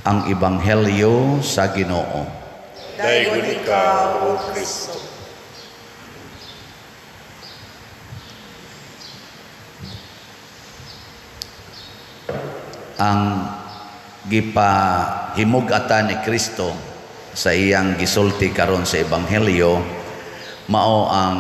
ang Ebanghelyo sa Ginoo. Dayon ikaw, O Kristo. Ang gipahimug-atan ni Kristo sa iyang gisulti karon sa Ebanghelyo mao ang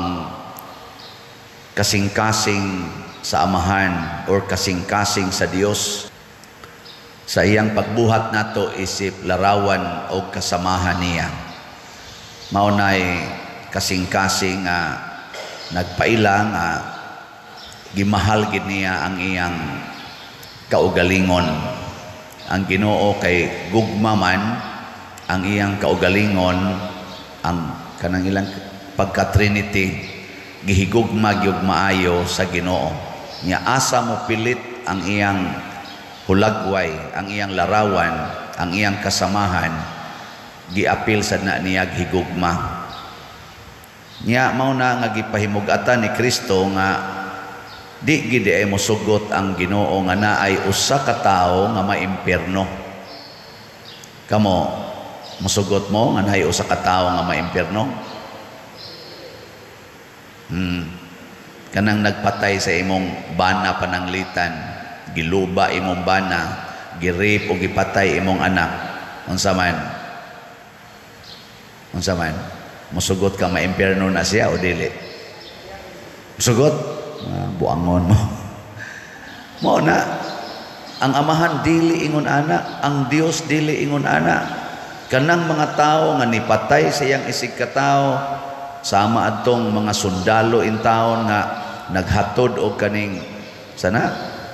kasing-kasing sa Amahan or kasing-kasing sa Dios sa iyang pagbuhat nato isip larawan o kasamahan niya. Maunay kasing-kasing nga nagpaila nga gimahal gid niya ang iyang kaugalingon. Ang Ginoo kay gugma man ang iyang kaugalingon, ang kanang ilang pagka-Trinity gihigugma gyud maayo sa Ginoo. Nya asa mo pilit ang iyang hulagway, ang iyang larawan, ang iyang kasamahan, giapil sad na niya higugma. Nya mao na nga gipahimug-atan ni Kristo nga di gid ay mosugot ang Ginoo nga naay usa ka tawo nga maimpierno. Kamo mosugot mo nga naay usa ka tawo nga maimpierno? Kanang nagpatay sa imong bana pananglitan, giluba imong bana, girip o gipatay imong anak, unsa man mosugot ka maimpierno na siya o dili? Mosugot? Buangon mo. Mao na ang Amahan dili ingon ana, ang Dios dili ingon ana. Kanang mga tawo nga nipatay sa iyang isig ka tawo sama adtong mga sundalo in taon nga naghatod og kaning sana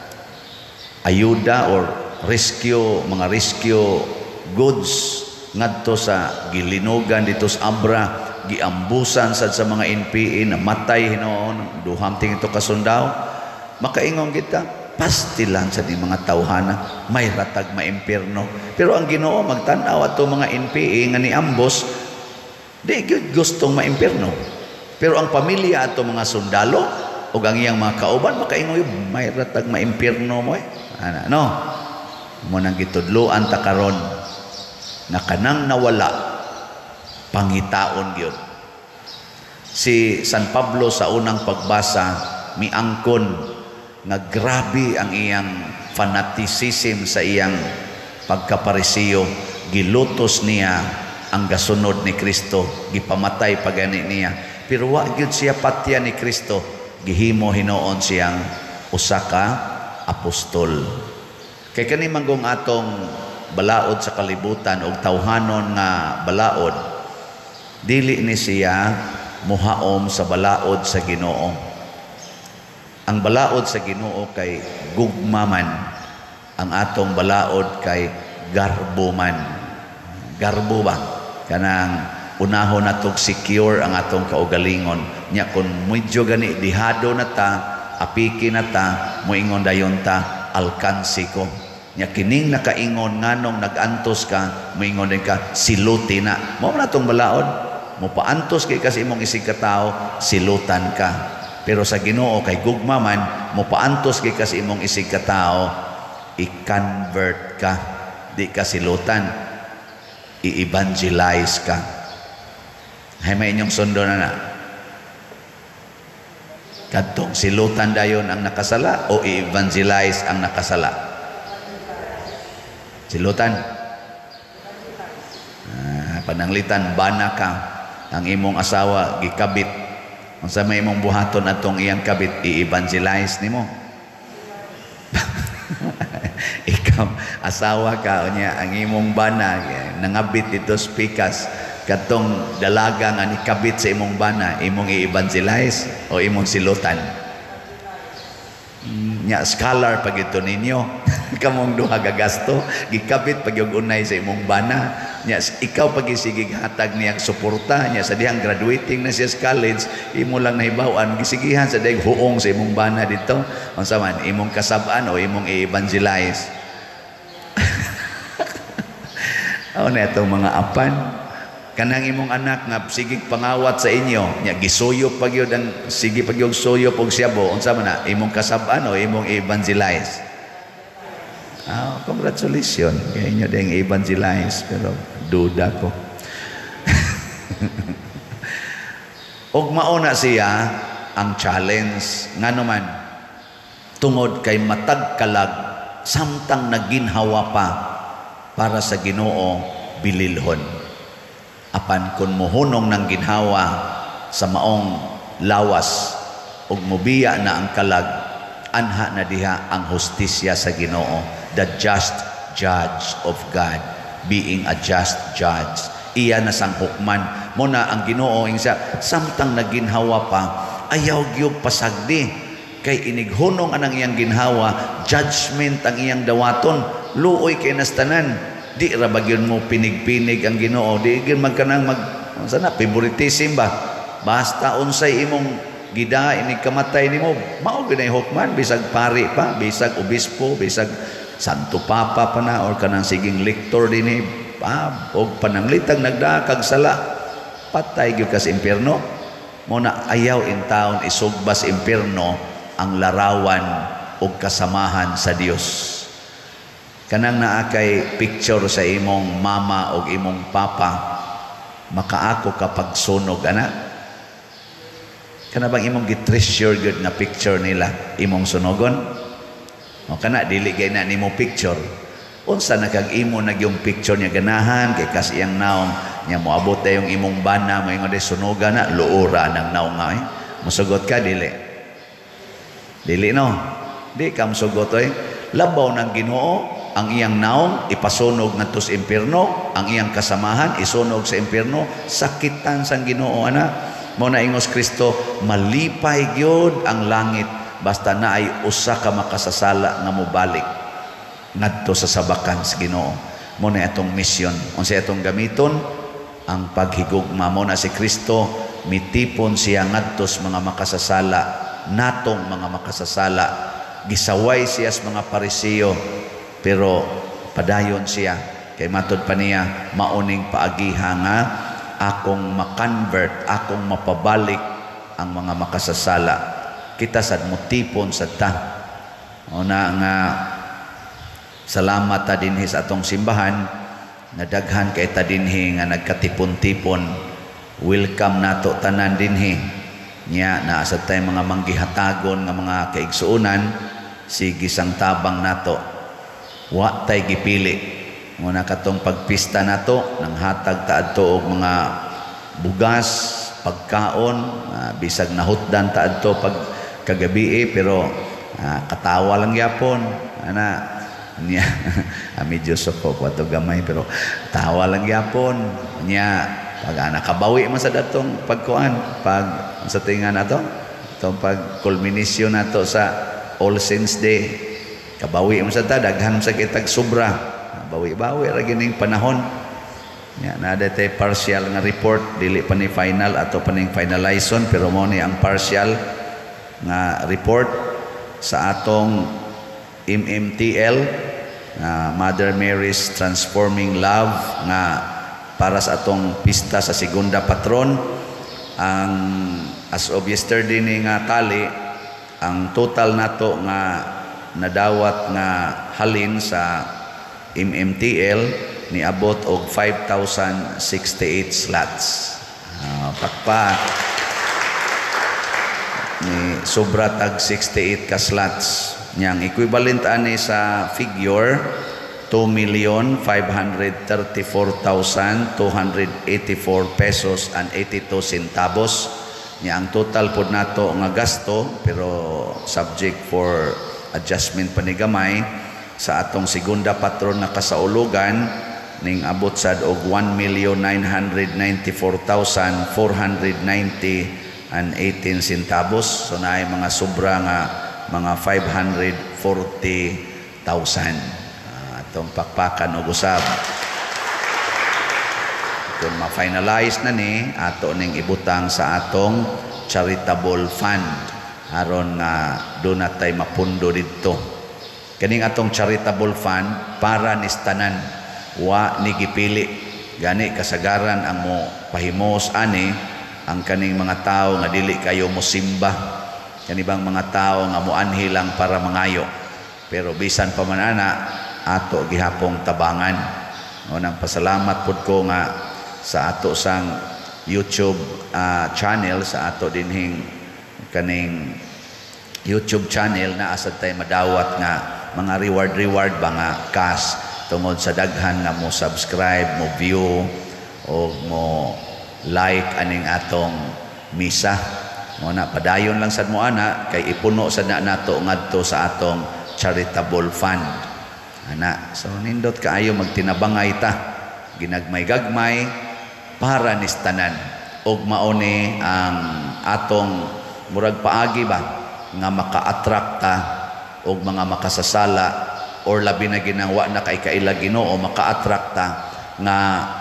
ayuda or mga rescue goods ngadto sa gilinugan dito sa Abra, giambusan sad sa mga NPA na matay hinoon duhamting ito kasundao. Makaingon kita pastilan sa di mga tawhana may ratag maimpierno, pero ang Ginoo magtan-aw ato mga NPA nga niambos di gyud gustong maimpierno, pero ang pamilya ato mga sundalo ug ang iyang mga kauban makaingon may ratag maimpierno mo ana no mo nang gitudloan ta karon na kanang nawala pangitaon gyud. Si San Pablo sa unang pagbasa miangkon nga grabe ang iyang fanaticism sa iyang pagkaparisiyo, gilutos niya ang gasunod ni Kristo, gipamatay pagani niya, pero wa gyud siya patya ni Kristo, gihimo hinoon siyang usa ka apostol. Kay kani manggong atong balaod sa kalibutan og tawhanon nga balaod, dili ni siya muhaom sa balaod sa Ginoo. Ang balaod sa Ginoo kay gugmaman, ang atong balaod kay garbo man. Garbo ba? Kanang unahon natong secure ang atong kaugalingon. Nya kun medyo gani dihado na ta, apiki na ta, moingon dayon ta alkansi ko. Nya kining nakaingon nganong nagantos ka, moingon din ka siluti na. Mao na tong balaod. Mo paantos kay kasi imong isig ka tao, silutan ka. Pero sa Ginoo kay gugma man, mo paantos kay kasi imong isig ka tao, i-convert ka, di ka silutan, i-evangelize ka. Hay may inyong sundo na kadtong silutan dayon ang nakasala o i-evangelize ang nakasala? Silutan. Pananglitan bana ka, ang imong asawa gikabit, unsa may imong buhaton atong iyang kabit, i-evangelize nimo. Ikaw asawa ka unya, ang imong bana nangabit dito sa pikas, katong dalaga nga nikabit sa imong bana, imong i-evangelize o imong silutan? Nya scholar pag ito ninyo kamong duha gagasto gikabit pag yung unay sa imong bana, nya ikaw pag isigig hatag niya suporta nya sa dihang graduating na siya sa college, imo lang nahibawan gisigihan sa dihang huong sa imong bana dito, unsa man imong kasab-an o imong i-evangelize? Ano na itong mga apan kanang imong anak nga sigig pangawat sa inyo nya gisuyop pag yun ang sige pag yung suyop og siyabo, unsa man na imong kasab-an o imong i-evangelize? Kung congratulations. Kaya inyo ding evangelize, pero duda ko. Og mauna siya ang challenge nga naman tungod kay matag kalag samtang naginhawa pa para sa Ginoo bililhon. Apan kun mohunong ng ginhawa sa maong lawas ug mobiya na ang kalag, anha na diha ang hustisya sa Ginoo, the just judge of God, being a just judge. Iya na sang hukman mo na ang Ginoo ingsa samtang naginhawa pa ayaw gyud pasagdi kay inighunong anang iyang ginhawa, judgment ang iyang dawaton, luoy kay nastanan. Di ra ba gyud mo pinig-pinig ang Ginoo, di gyud magkanang sana favoritism ba, basta unsay imong gida inikamatay nimo mao gyud ay hukman, bisag pari pa, bisag obispo, bisag santo papa pa na or kanang siging lektor dinhi og pananglitag nagdaakag sala, patay gyud ka sa impierno. Muna ayaw in taon isugbas impierno ang larawan og kasamahan sa Dios. Kanang naa kay picture sa imong mama og imong papa, makaako kapag sunog ana. Kana bang imong gitreasure good na picture nila imong sunogon? O kana dili gay na nimo picture. Unsa na kag imo nagyong picture niya ganahan kay kas iyang naong nya moabot na yung imong bana mo ingon sunoga na luura nang naong nga musugot ka dili no, di ka musugot labaw ng Ginoo ang iyang naong ipasunog ngadto sa impierno, ang iyang kasamahan isunog sa impierno, sakitan sang Ginoo ana. Mo na ingos Kristo, malipay gyud ang langit basta naay usa ka makasasala nga mobalik ngadto sa sabakan sa Ginoo. Mo na atong mission unsa atong gamiton ang paghigugma. Mo na si Kristo mitipon siya ngadto sa mga makasasala, natong mga makasasala, gisaway siya sa mga Pariseo, pero padayon siya kay matud pa niya mauning paagiha nga akong makonvert, akong mapabalik ang mga makasasala. Kita sad motipon sa ta. Una nga salamat ta dinhi sa atong simbahan, nadaghan kay ta dinhi nga nagkatipon-tipon. Welcome nato tanan dinhi. Nya naa sa tay mga manggihatagon nga mga kaigsuonan, sige sang tabang nato. Wa tay gipili. Muna katong pagpista nato nang hatag ta adto og mga bugas, pagkaon, bisag nahutdan ta adto pag kagabi pero katawa lang yapon ana niya medyo soko ko ato gamay pero tawa lang yapon niya pag nakabawi man sa datong pagkuan pag sa tingan nato itong pag culmination nato sa All Saints Day, kabawi man sa ta daghan sa kitag sobra, bawi-bawi ra gining panahon nya na tay partial nga report, dili pa ni final ato pa ning finalization pero mo ni ang partial nga report sa atong MMTL Mother Mary's Transforming Love nga para sa atong pista sa segunda patron. Ang as of yesterday ni nga tali, ang total nato nga nadawat nga halin sa MMTL ni abot og 5,068 slots. Pakpak ni sobra tag 68 ka slots. Yang equivalent ani sa figure 2,534,284 pesos and 82 centavos. Nya ang total pod nato nga gasto pero subject for adjustment panigamay sa atong segunda patron na kasaulugan ning abot sad og 1,994,490 and 18 centavos. So naay mga sobra nga mga 540,000 atong pakpakan og usab. Kung ma-finalize na ni ato ning ibutang sa atong charitable fund aron nga do na tay mapundo didto. Kaning atong charitable fund para ni tanan, wa ni gipili gani kasagaran ang mo pahimos ani ang kaning mga tao nga dili kayo mosimba. Kanibang mga tao nga moanhi lang para mangayo. Pero bisan pa man ana, ato gihapong tabangan. Nang pasalamat pud ko nga sa ato sang YouTube channel, sa ato dinhing kaning YouTube channel na asad tay madawat nga mga reward ba nga cash tungod sa daghan nga mo subscribe, mo view o mo like aning atong misa. Na padayon lang sad mo ana kay ipuno sad na nato ngadto sa atong charitable fund. Ana, so nindot kaayo magtinabangay ta, ginagmay-gagmay para nistanan. Og mauni ang atong murag paagi ba nga maka-attract ta og mga makasasala or labi na ginangwa na kay kaila Ginoo, maka-attract ta nga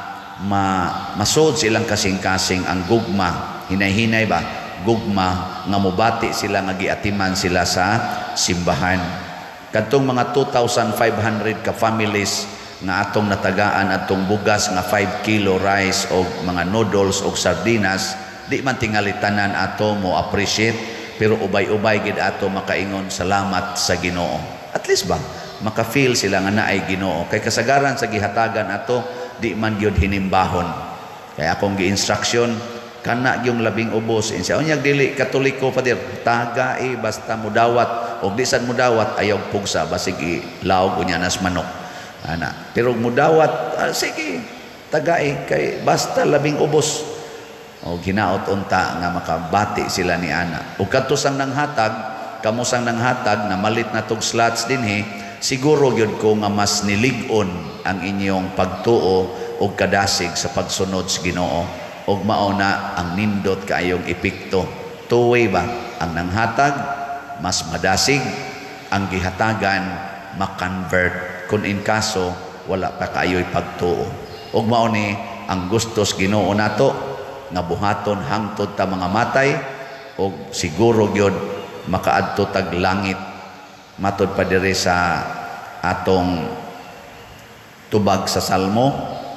masod silang kasing-kasing ang gugma, hinay-hinay ba, gugma nga mubati sila nga giatiman sila sa simbahan. Kadtong mga 2,500 ka families nga atong natagaan atong bugas nga 5 kilo rice o mga noodles o sardinas, di man tingalitanan ato mo appreciate, pero ubay-ubay gid ato makaingon salamat sa Ginoo. At least ba maka-feel sila nga naay Ginoo, kay kasagaran sa gihatagan ato di man gyud hinimbahon. Kaya akong gi-instruction kana yung labing ubos insa unyag dili Katoliko padir tagai basta mudawat og di sad mudawat ayaw pugsa basig ilaog unya nas manok ana, pero mudawat sige tagai kay basta labing ubos o ginaot unta nga makabati sila ni ana. Ug katusang nanghatag kamusang nanghatag na malit na tog slots dinhi, siguro gyud ko nga mas nilig-on ang inyong pagtuo og kadasig sa pagsunod sa Ginoo. Og mauna ang nindot kaayong epekto. Two-way ba? Ang nanghatag, mas madasig. Ang gihatagan, makonvert. Kung in kaso, wala pa kaayo'y pagtuo. Og mauni, ang gustos Ginoo nato, nga buhaton hangtod ta mga matay, og siguro gyud makaadto tag langit. Matod pa diri sa atong tubag sa Salmo,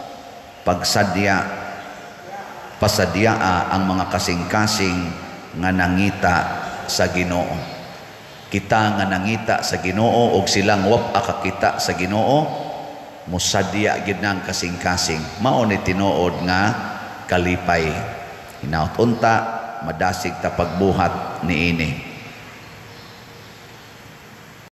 pasadyaa ang mga kasing-kasing nga nangita sa Ginoo. Kita nga nangita sa Ginoo og silang wap akakita sa Ginoo, musadya gid nang kasing-kasing. Mao ni tinuod nga kalipay. Hinaut unta madasig ta pagbuhat niini.